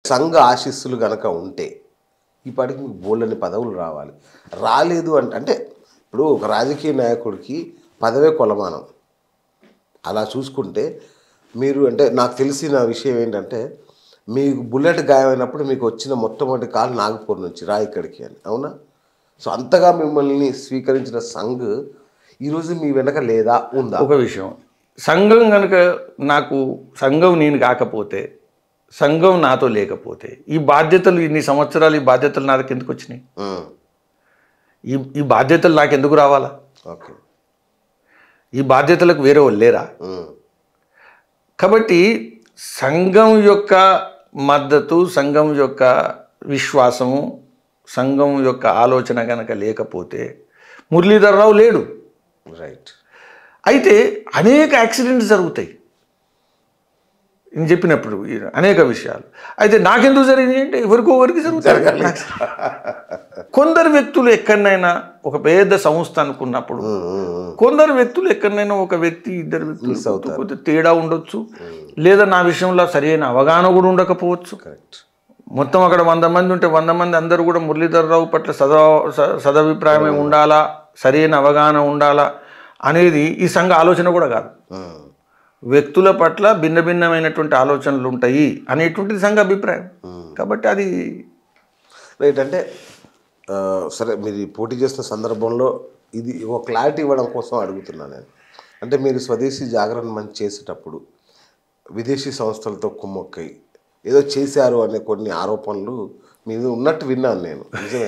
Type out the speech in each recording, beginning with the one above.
సంఘ ఆశీస్సులు గనక ఉంటే ఈపాటికి మీకు బోల్డని పదవులు రావాలి. రాలేదు అంటే ఇప్పుడు ఒక రాజకీయ నాయకుడికి పదవే కొలమానం. అలా చూసుకుంటే మీరు అంటే నాకు తెలిసిన విషయం ఏంటంటే మీకు బుల్లెట్ గాయమైనప్పుడు మీకు వచ్చిన మొట్టమొదటి కాల్ నాగపూర్ నుంచి రా ఇక్కడికి అని, అవునా? సో అంతగా మిమ్మల్ని స్వీకరించిన సంఘ్ ఈరోజు మీ వెనక లేదా ఉందా? ఒక విషయం, సంఘం కనుక నాకు సంఘం నేను కాకపోతే, సంఘం నాతో లేకపోతే ఈ బాధ్యతలు ఇన్ని సంవత్సరాలు ఈ బాధ్యతలు నాకు ఎందుకు వచ్చినాయి? ఈ బాధ్యతలు నాకు ఎందుకు రావాలా? ఓకే, ఈ బాధ్యతలకు వేరే వాళ్ళు లేరా? కాబట్టి సంఘం యొక్క మద్దతు, సంఘం యొక్క విశ్వాసము, సంఘం యొక్క ఆలోచన కనుక లేకపోతే మురళీధర్ రావు లేడు. రైట్. అయితే అనేక యాక్సిడెంట్స్ జరుగుతాయి నేను చెప్పినప్పుడు, అనేక విషయాలు. అయితే నాకెందుకు జరిగినాయి అంటే ఎవరికో ఒకరికి జరుగుతాయి. కొందరు వ్యక్తులు ఎక్కడైనా ఒక పెద్ద సంస్థ అనుకున్నప్పుడు కొందరు వ్యక్తులు ఎక్కడైనా ఒక వ్యక్తి ఇద్దరు వ్యక్తులు కొద్దిగా తేడా ఉండొచ్చు, లేదా నా విషయంలో సరైన అవగాహన కూడా ఉండకపోవచ్చు. కరెక్ట్. మొత్తం అక్కడ 100 మంది ఉంటే 100 మంది అందరూ కూడా మురళీధర్ రావు పట్ల సదభిప్రాయమే ఉండాలా, సరైన అవగాహన ఉండాలా అనేది ఈ సంఘ ఆలోచన కూడా కాదు. వ్యక్తుల పట్ల భిన్న భిన్నమైనటువంటి ఆలోచనలు ఉంటాయి అనేటువంటిది సంఘ అభిప్రాయం. కాబట్టి అది రైట్. అంటే సరే, మీరు పోటీ చేస్తున్న సందర్భంలో ఇది ఒక క్లారిటీ ఇవ్వడం కోసం అడుగుతున్నాను నేను. అంటే మీరు స్వదేశీ జాగరణ మంచి చేసేటప్పుడు విదేశీ సంస్థలతో కుమ్మక్కై ఏదో చేశారు అనే కొన్ని ఆరోపణలు మీద ఉన్నట్టు విన్నాను నేను.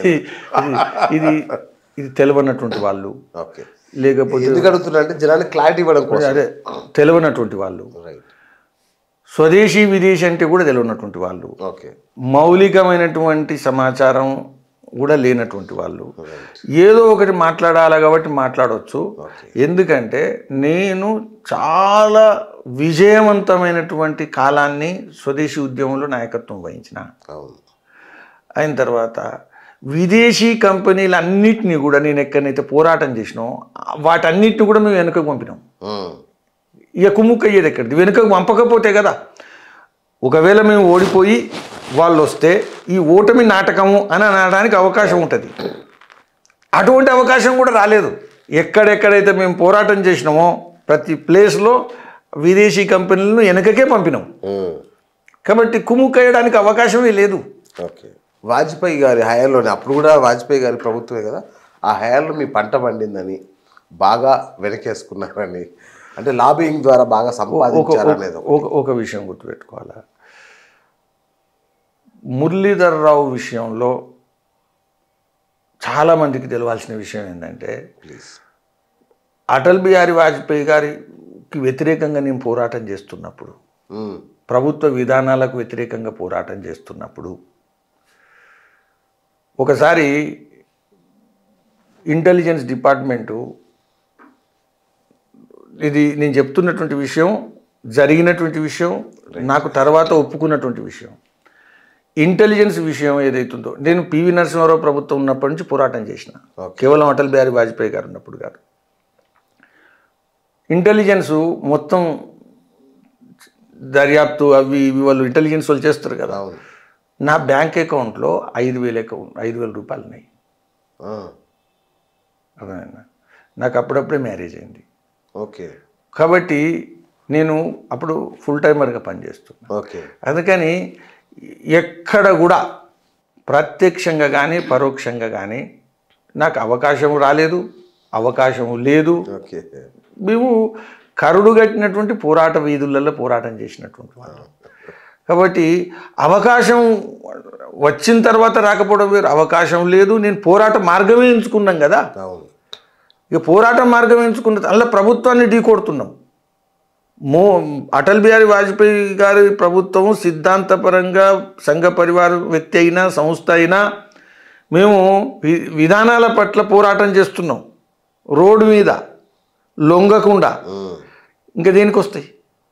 ఇది తెలియనటువంటి వాళ్ళు, ఓకే, లేకపోతే ఎందుకు అడుగుతున్నా అంటే జనానికి క్లారిటీ ఇవ్వడం కోసం. అదే తెలియనటువంటి వాళ్ళు, రైట్, స్వదేశీ విదేశీ అంటే కూడా తెలియనటువంటి వాళ్ళు, ఓకే, మౌలికమైనటువంటి సమాచారం కూడా లేనటువంటి వాళ్ళు ఏదో ఒకటి మాట్లాడాలి కాబట్టి మాట్లాడవచ్చు. ఎందుకంటే నేను చాలా విజయవంతమైనటువంటి కాలాన్ని స్వదేశీ ఉద్యమంలో నాయకత్వం వహించిన. అయిన తర్వాత విదేశీ కంపెనీలన్నిటినీ కూడా నేను ఎక్కడైతే పోరాటం చేసినో వాటన్నిటిని కూడా మేము వెనుకకు పంపినాం. ఇక కుమ్ముక్క అయ్యేది ఎక్కడిది? వెనుకకు పంపకపోతే కదా. ఒకవేళ మేము ఓడిపోయి వాళ్ళు వస్తే ఈ ఓటమి నాటకము అని అనడానికి అవకాశం ఉంటుంది. అటువంటి అవకాశం కూడా రాలేదు. ఎక్కడెక్కడైతే మేము పోరాటం చేసినామో ప్రతి ప్లేస్లో విదేశీ కంపెనీలను వెనకకే పంపినాం. కాబట్టి కుమ్ముక్కయ్యడానికి అవకాశమే లేదు. ఓకే. వాజ్పేయి గారి హయాంలోనే, అప్పుడు కూడా వాజ్పేయి గారి ప్రభుత్వమే కదా, ఆ హయాంలో మీ పంట పండిందని బాగా వెనకేసుకున్నారని, అంటే లాబింగ్ ద్వారా బాగా సంపాదించారనేది ఒక విషయం గుర్తుపెట్టుకోవాలా. మురళీధర్ రావు విషయంలో చాలామందికి తెలియాల్సిన విషయం ఏంటంటే, అటల్ బిహారీ వాజ్పేయి గారికి వ్యతిరేకంగా నేను పోరాటం చేస్తున్నప్పుడు, ప్రభుత్వ విధానాలకు వ్యతిరేకంగా పోరాటం చేస్తున్నప్పుడు ఒకసారి ఇంటెలిజెన్స్ డిపార్ట్మెంటు, ఇది నేను చెప్తున్నటువంటి విషయం జరిగినటువంటి విషయం, నాకు తర్వాత ఒప్పుకున్నటువంటి విషయం. ఇంటెలిజెన్స్ విషయం ఏదైతుందో, నేను పివి నరసింహారావు ప్రభుత్వం ఉన్నప్పటి నుంచి పోరాటం చేసిన, కేవలం అటల్ బిహారీ వాజ్పేయి గారు ఉన్నప్పుడు కాదు. ఇంటెలిజెన్స్ మొత్తం దర్యాప్తు అవి ఇవి వాళ్ళు ఇంటెలిజెన్స్ వాళ్ళు చేస్తారు కదా. నా బ్యాంక్ అకౌంట్లో 5,000 రూపాయలు ఉన్నాయి. అదేనా, నాకు అప్పుడప్పుడే మ్యారేజ్ అయింది. ఓకే. కాబట్టి నేను అప్పుడు ఫుల్ టైమర్గా పనిచేస్తున్నా. ఓకే. అందుకని ఎక్కడ కూడా ప్రత్యక్షంగా కానీ పరోక్షంగా కానీ నాకు అవకాశం రాలేదు, అవకాశం లేదు. మేము కరుడు కట్టినటువంటి పోరాట వీధులలో పోరాటం చేసినటువంటి వాళ్ళు. కాబట్టి అవకాశం వచ్చిన తర్వాత రాకపోవడం వేరు, అవకాశం లేదు. నేను పోరాట మార్గమే ఎంచుకున్నాం కదా. ఇక పోరాట మార్గం ఎంచుకున్న అలా ప్రభుత్వాన్ని ఢీకొడుతున్నాం. అటల్ బిహారీ వాజ్పేయి గారి ప్రభుత్వం సిద్ధాంతపరంగా సంఘ పరివార వ్యక్తి అయినా సంస్థ అయినా మేము విధానాల పట్ల పోరాటం చేస్తున్నాం, రోడ్డు మీద లొంగకుండా. ఇంకా దేనికి వస్తాయి?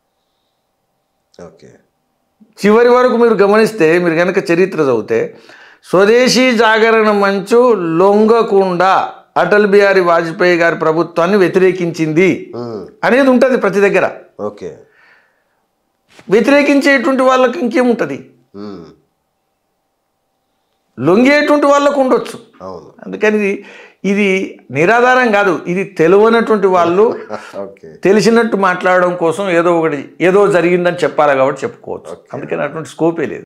ఓకే. చివరి వరకు మీరు గమనిస్తే, మీరు కనుక చరిత్ర చదివితే, స్వదేశీ జాగరణ మంచు లొంగకుండా అటల్ బిహారీ వాజ్పేయి గారి ప్రభుత్వాన్ని వ్యతిరేకించింది అనేది ఉంటుంది ప్రతి దగ్గర. ఓకే. వ్యతిరేకించేటువంటి వాళ్ళకి ఇంకేముంటుంది? లొంగేటువంటి వాళ్ళకు ఉండొచ్చు. అవును. అందుకని ఇది నిరాధారం కాదు, ఇది తెలియనటువంటి వాళ్ళు ఓకే. తెలిసినట్టు మాట్లాడడం కోసం ఏదో ఒకటి ఏదో జరిగిందని చెప్పాలి కాబట్టి చెప్పుకోవచ్చు. అందుకని అటువంటి స్కోపే లేదు.